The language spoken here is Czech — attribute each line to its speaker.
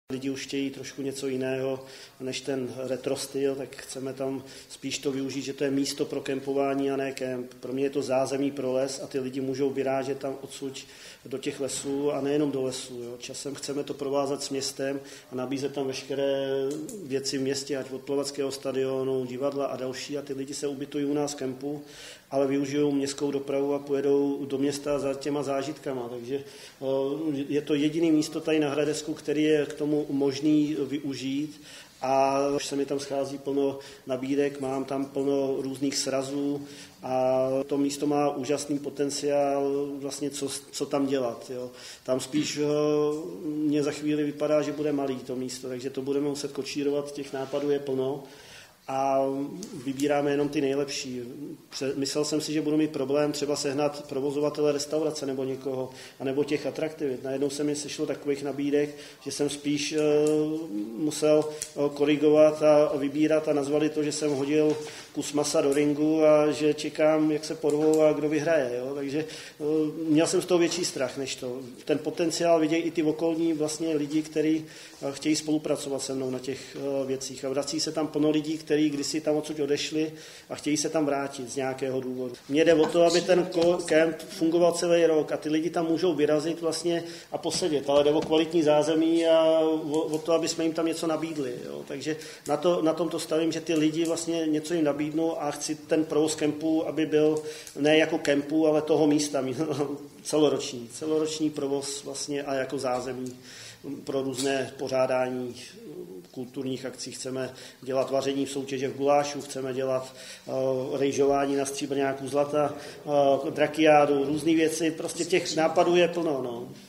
Speaker 1: Lidi už chtějí trošku něco jiného než ten retro styl, tak chceme tam spíš to využít, že to je místo pro kempování a ne kemp. Pro mě je to zázemí pro les a ty lidi můžou vyrážet tam odsud do těch lesů a nejenom do lesů. Jo. Časem chceme to provázat s městem a nabízet tam veškeré věci v městě, ať od plaveckého stadionu, divadla a další, a ty lidi se ubytují u nás v kempu, ale využijou městskou dopravu a pojedou do města za těma zážitkama. Takže je to jediné místo tady na Hradecku, který je k tomu možný využít. A už se mi tam schází plno nabídek, mám tam plno různých srazů a to místo má úžasný potenciál, vlastně co tam dělat. Jo. Tam spíš mě za chvíli vypadá, že bude malý to místo, takže to budeme muset kočírovat, těch nápadů je plno a vybíráme jenom ty nejlepší. Myslel jsem si, že budu mít problém třeba sehnat provozovatele restaurace nebo někoho, anebo těch atraktivit. Najednou se mi sešlo takových nabídek, že jsem spíš musel korigovat a vybírat a nazvali to, že jsem hodil kus masa do ringu a že čekám, jak se porvou a kdo vyhraje. Jo? Takže měl jsem z toho větší strach než to. Ten potenciál vidějí i ty okolní vlastně lidi, kteří chtějí spolupracovat se mnou na těch věcích. A vrací se tam plno lidí, kteří kdysi tam odsud odešli a chtějí se tam vrátit z nějakého důvodu. Mně jde o to, aby ten kemp fungoval celý rok a ty lidi tam můžou vyrazit vlastně a posedět, ale jde o kvalitní zázemí a o to, aby jsme jim tam něco nabídli. Jo. Takže na tom to stavím, že ty lidi vlastně něco jim nabídnou a chci ten provoz kempu, aby byl ne jako kempu, ale toho místa, celoroční provoz vlastně a jako zázemí pro různé pořádání kulturních akcí. Chceme dělat vaření v soutěže v gulášu, chceme dělat rejžování na stříbrňáku zlata, drakiádu, různé věci, prostě těch nápadů je plno. No.